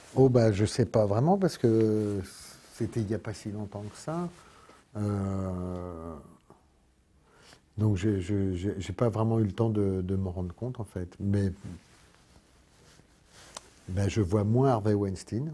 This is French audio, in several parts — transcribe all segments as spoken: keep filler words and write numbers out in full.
Oh bah je sais pas vraiment parce que c'était il n'y a pas si longtemps que ça. Euh, donc j'ai je- j'ai- j'ai pas vraiment eu le temps de, de me rendre compte en fait. Mais ben, je vois moins Harvey Weinstein.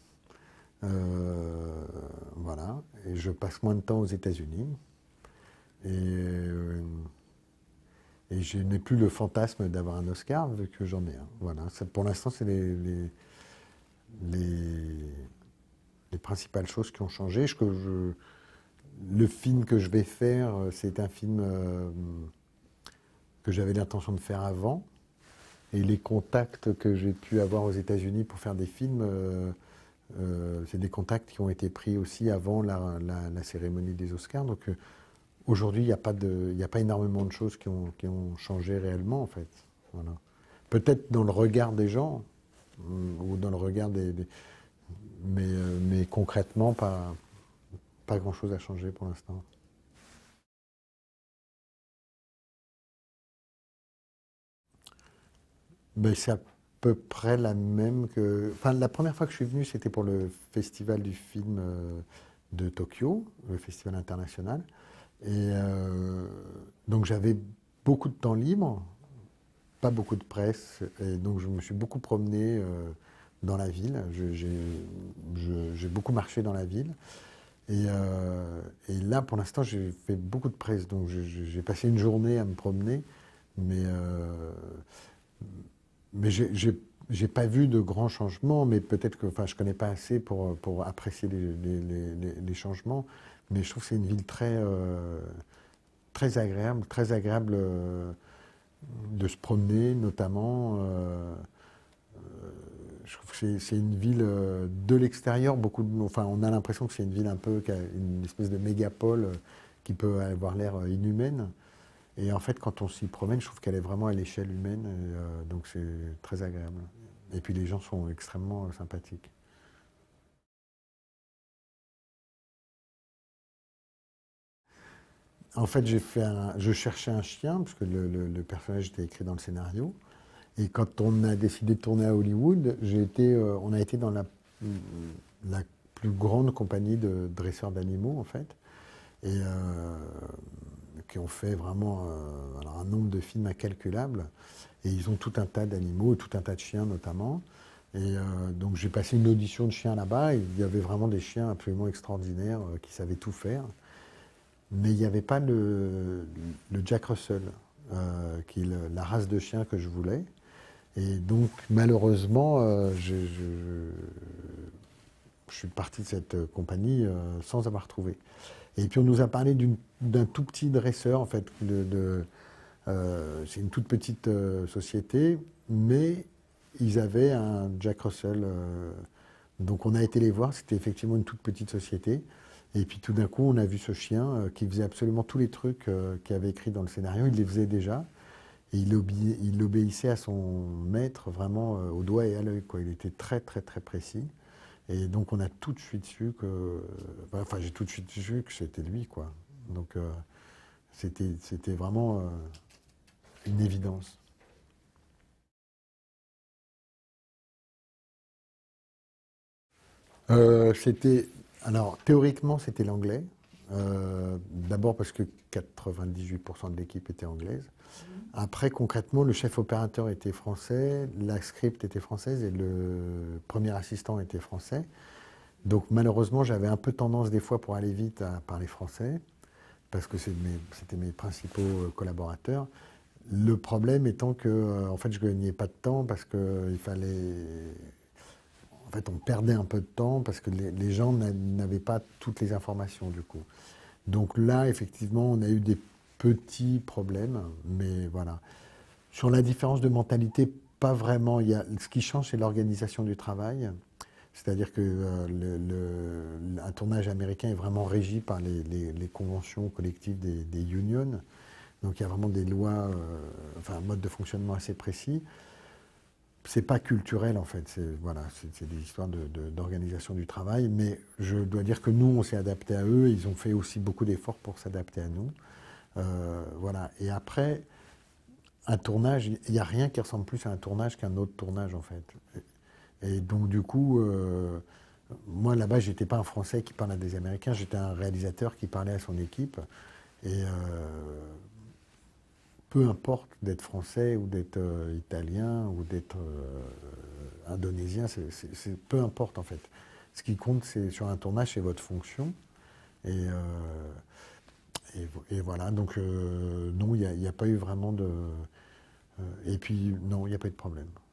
Euh, voilà. Et je passe moins de temps aux États-Unis. Et, euh, et je n'ai plus le fantasme d'avoir un Oscar vu que j'en ai un. Voilà. Ça, pour l'instant, c'est les, les, les- les principales choses qui ont changé. Je, que je- le film que je vais faire, euh, c'est un film euh, que j'avais l'intention de faire avant. Et les contacts que j'ai pu avoir aux États-Unis pour faire des films, euh, euh, c'est des contacts qui ont été pris aussi avant la, la- la cérémonie des Oscars. Donc euh, aujourd'hui, il n'y a pas de, il y a pas énormément de choses qui ont, qui ont changé réellement en fait. Voilà. Peut-être dans le regard des gens hum, ou dans le regard des, des- mais, euh, mais concrètement, pas, pas grand-chose a changé pour l'instant. Ben, c'est à peu près la même que. Enfin, la première fois que je suis venu, c'était pour le festival du film euh, de Tokyo, le festival international. Et euh, donc j'avais beaucoup de temps libre, pas beaucoup de presse, et donc je me suis beaucoup promené euh, dans la ville. Je- J'ai je- j'ai beaucoup marché dans la ville. Et, euh, et là, pour l'instant, j'ai fait beaucoup de presse, donc je- je- j'ai passé une journée à me promener, mais euh, mais j'ai j'ai- j'ai pas vu de grands changements, mais peut-être que, enfin, je connais pas assez pour, pour apprécier les, les- les- les- les changements. Mais je trouve que c'est une ville très, euh, très agréable, très agréable euh, de se promener, notamment. euh, je trouve que c'est c'est une ville euh, de l'extérieur, beaucoup de, enfin, on a l'impression que c'est une ville un peu, qui a une espèce de mégapole euh, qui peut avoir l'air euh, inhumaine. Et en fait, quand on s'y promène, je trouve qu'elle est vraiment à l'échelle humaine, et, euh, donc c'est très agréable. Et puis les gens sont extrêmement euh, sympathiques. En fait, j'ai fait un- je cherchais un chien, parce que le, le- le personnage était écrit dans le scénario. Et quand on a décidé de tourner à Hollywood, j'ai été, euh, on a été dans la, la plus grande compagnie de dresseurs d'animaux, en fait, et euh, qui ont fait vraiment euh, alors un nombre de films incalculable. Et ils ont tout un tas d'animaux, tout un tas de chiens notamment. Et euh, donc j'ai passé une audition de chiens là-bas. Et il y avait vraiment des chiens absolument extraordinaires euh, qui savaient tout faire. Mais il n'y avait pas le, le Jack Russell, euh, qui est le- la race de chien que je voulais. Et donc malheureusement, euh, je, je- je suis parti de cette euh, compagnie euh, sans avoir trouvé. Et puis on nous a parlé d'une- d'un tout petit dresseur, en fait. De, de- euh, c'est une toute petite euh, société, mais ils avaient un Jack Russell. euh, donc on a été les voir, c'était effectivement une toute petite société. Et puis tout d'un coup, on a vu ce chien euh, qui faisait absolument tous les trucs euh, qu'il avait écrit dans le scénario, il les faisait déjà. Et il, obéi- il obéissait à son maître vraiment euh, au doigt et à l'œil, quoi. Il était très très très précis. Et donc on a tout de suite su que, enfin j'ai tout de suite su que c'était lui, quoi. Donc euh, c'était c'était vraiment euh, une évidence. Euh, c'était, alors théoriquement c'était l'anglais. Euh, D'abord parce que quatre-vingt-dix-huit pour cent de l'équipe était anglaise. Après concrètement le chef opérateur était français, la script était française et le premier assistant était français. Donc malheureusement j'avais un peu tendance des fois pour aller vite à parler français, parce que c'est mes- c'était mes principaux euh, collaborateurs. Le problème étant que, euh, en fait, je gagnais pas de temps parce que il fallait, en fait, on perdait un peu de temps parce que les, les gens n'a- n'avaient pas toutes les informations du coup. Donc là, effectivement, on a eu des petits problèmes, mais voilà. Sur la différence de mentalité, pas vraiment. Il y a, ce qui change, c'est l'organisation du travail. C'est-à-dire que euh, le- le- un tournage américain est vraiment régi par les, les- les conventions collectives des, des unions. Donc il y a vraiment des lois, euh, enfin un mode de fonctionnement assez précis. C'est pas culturel en fait, c'est voilà, c'est c'est des histoires de- de- d'organisation du travail. Mais je dois dire que nous, on s'est adapté à eux. Ils ont fait aussi beaucoup d'efforts pour s'adapter à nous. Euh, voilà. Et après, un tournage, il n'y a rien qui ressemble plus à un tournage qu'un autre tournage en fait. Et donc, du coup, euh, moi, là-bas, j'étais pas un Français qui parlait à des Américains, j'étais un réalisateur qui parlait à son équipe. Et euh, peu importe d'être français ou d'être euh, italien ou d'être euh, indonésien, c'est, c'est- c'est- peu importe en fait. Ce qui compte, c'est sur un tournage, c'est votre fonction. Et, euh, et, vo- et voilà, donc euh, non, il n'y a, il y a pas eu vraiment de... euh, et puis, non, il n'y a pas eu de problème.